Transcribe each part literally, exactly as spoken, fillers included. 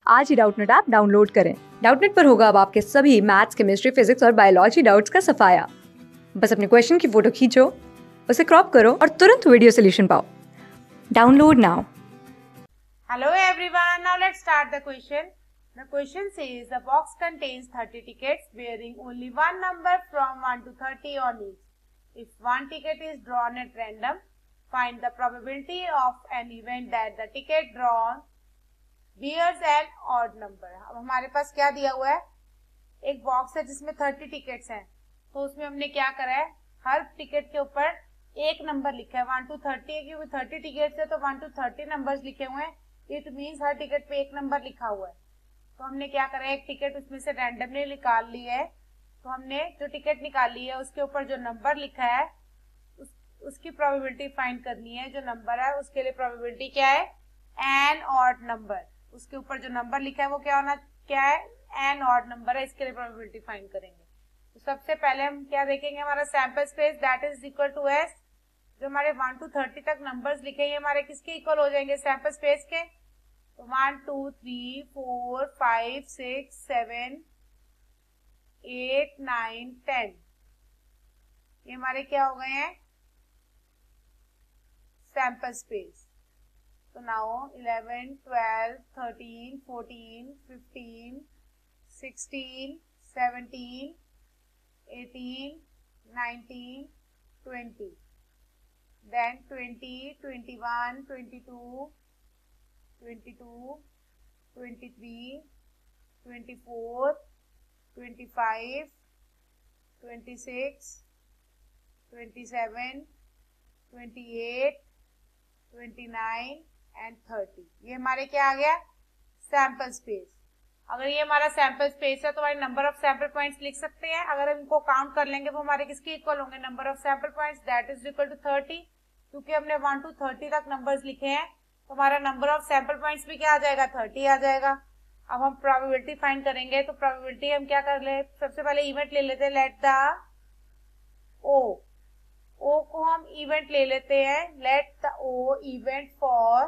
आज ही Doubtnut app download करें। डाउटनेट पर होगा अब आपके सभी मैथ्स, केमिस्ट्री, फिजिक्स और बायोलॉजी डाउट्स का सफाया। बस अपने क्वेश्चन की फोटो खींचो, उसे क्रॉप करो और तुरंत वीडियो सोल्यूशन पाओ। Download now. Hello everyone, now let's start the question. The question says the box contains thirty tickets bearing only one number from one to thirty on each. If one ticket is drawn at random, find the probability of an event that the ticket drawn bears an odd number. अब हमारे पास क्या दिया हुआ है, एक box है जिसमें थर्टी टिकट्स हैं, तो उसमें हमने क्या करा है, हर टिकट के ऊपर एक नंबर लिखा है। वन टू थर्टी है क्योंकि थर्टी टिकट्स है तो वन टू थर्टी नंबर्स लिखे हुए हैं। इट मीन्स हर टिकट पे एक नंबर लिखा हुआ है। तो हमने क्या करा है, एक टिकट उसमें से रैंडमली निकाल ली है। तो हमने जो टिकट निकाली है उसके ऊपर जो नंबर लिखा है उस, उसकी प्रोबेबिलिटी फाइंड करनी है। जो नंबर है उसके लिए प्रोबेबिलिटी क्या है, एन ऑड नंबर। उसके ऊपर जो नंबर लिखा है वो क्या होना क्या है, एन ऑड नंबर है। इसके लिए प्रोबेबिलिटी फाइंड करेंगे। तो सबसे पहले हम क्या देखेंगे, हमारा sample space that is equal to S. जो हमारे वन टू थर्टी तक नंबर्स लिखे हैं हमारे किसके इक्वल हो जाएंगे, सैंपल स्पेस के। तो one two three four five six seven eight nine ten, ये हमारे क्या हो गए हैं, सैंपल स्पेस। तो now eleven twelve thirteen fourteen fifteen sixteen seventeen eighteen nineteen twenty, then twenty, twenty-one, twenty-two, twenty-two, twenty-three, twenty-four, twenty-five, twenty-six, twenty-seven, twenty-eight, twenty-nine and thirty। ये हमारे क्या आ गया, सैंपल स्पेस। अगर ये हमारा सैंपल स्पेस है तो हमारे नंबर ऑफ सैंपल पॉइंट्स लिख सकते हैं। अगर हम इनको काउंट कर लेंगे तो हमारे किसके इक्वल होंगे, number of sample points that is equal to thirty. क्योंकि हमने वन टू थर्टी तक नंबर्स लिखे हैं तो हमारा नंबर ऑफ सैंपल पॉइंट्स भी क्या आ जाएगा, थर्टी आ जाएगा। अब हम प्रोबेबिलिटी फाइंड करेंगे। तो प्रोबेबिलिटी हम क्या कर ले, सबसे पहले इवेंट ले लेते हैं, लेट द ओ। ओ को हम इवेंट ले लेते हैं, let the O event for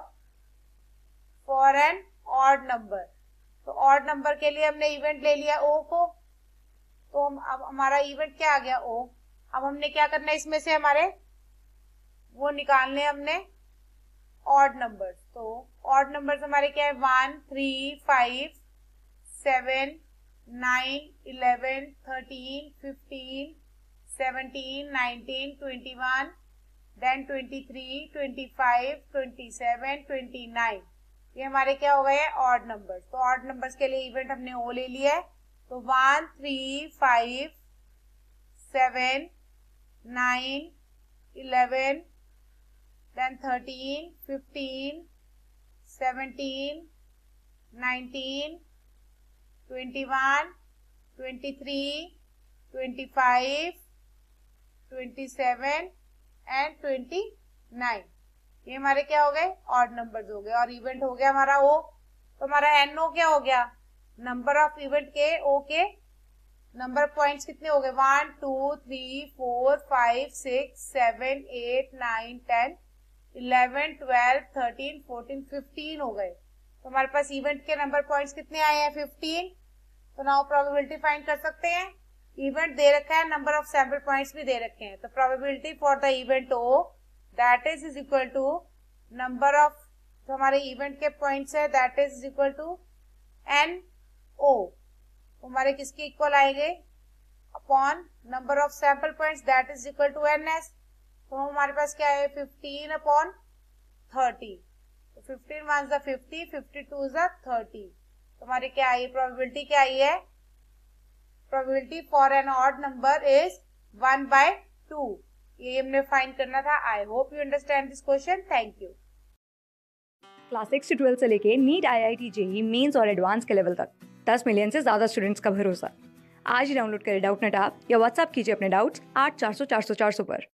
for an odd number. तो ऑड नंबर के लिए हमने इवेंट ले लिया ओ को। तो हम अब हमारा इवेंट क्या आ गया, ओ। अब हमने क्या करना है, इसमें से हमारे वो निकालने हमने ऑड नंबर्स। तो ऑड नंबर्स हमारे क्या है, one three five seven nine eleven thirteen fifteen seventeen nineteen twenty one then twenty three twenty five twenty seven twenty nine, ये हमारे क्या हो गए, ऑड नंबर्स। तो ऑड नंबर्स के लिए इवेंट हमने ओ ले लिया है। तो one three five seven nine eleven then thirteen, fifteen, seventeen, nineteen, twenty-one, twenty-three, twenty-five, twenty-seven and twenty-nine, ये हमारे क्या हो गए, ऑड नंबर्स हो गए। और इवेंट हो गया हमारा ओ। तो हमारा एन ओ क्या हो गया, नंबर ऑफ इवेंट के ओ के नंबर पॉइंट्स कितने हो गए, one two three four five six seven eight nine ten eleven twelve thirteen fourteen fifteen हो गए। तो हमारे पास इवेंट के नंबर पॉइंट्स कितने आए हैं, फिफ्टीन। तो नाउ प्रोबेबिलिटी फाइंड कर सकते हैं। इवेंट दे रखा है, नंबर ऑफ सैंपल पॉइंट्स भी दे रखे हैं। तो probability for the event O that is is equal to number of, जो हमारे इवेंट के पॉइंट्स है that is equal to N O. हमारे किसके इक्वल आएंगे, upon number of sample points that is equal to N S. तो हमारे पास क्या है, फिफ्टीन अपॉन थर्टी। तो फिफ्टीन वन ज़ा फिफ्टी, फिफ्टी टू ज़ा थर्टी। तो हमारी क्या आई, प्रोबेबिलिटी क्या आई है, probability for an odd number is one by two. ये हमने फाइंड करना था। I hope you understand this question. Thank you. Class six से ट्वेल्थ से लेके NEET, I I T, JEE mains और एडवांस के लेवल तक दस मिलियन से ज्यादा स्टूडेंट्स का भरोसा। आज ही डाउनलोड करें डाउटनेट ऐप या व्हाट्सएप कीजिए अपने डाउट्स आठ चार सौ चार सौ चार सौ पर।